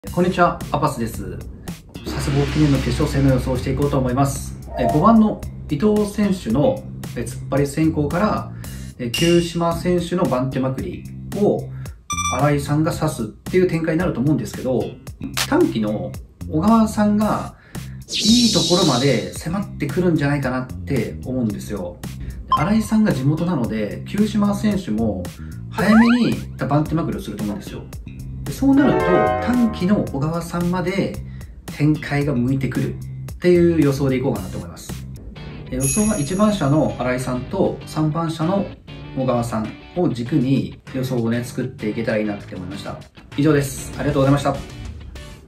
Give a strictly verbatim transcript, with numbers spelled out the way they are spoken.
こんにちは、アパスです。佐世保記念の決勝戦の予想をしていこうと思います。ごばんの伊藤選手の突っ張り先行から九島選手の番手まくりを新井さんが指すっていう展開になると思うんですけど、短期の小川さんがいいところまで迫ってくるんじゃないかなって思うんですよ。新井さんが地元なので、九島選手も早めに番手まくりをすると思うんですよ。でそうなると短期の小川さんまで展開が向いてくるっていう予想でいこうかなと思います。予想はいちばん車の新井さんとさんばん車の小川さんを軸に予想をね作っていけたらいいなって思いました。以上です。ありがとうございました。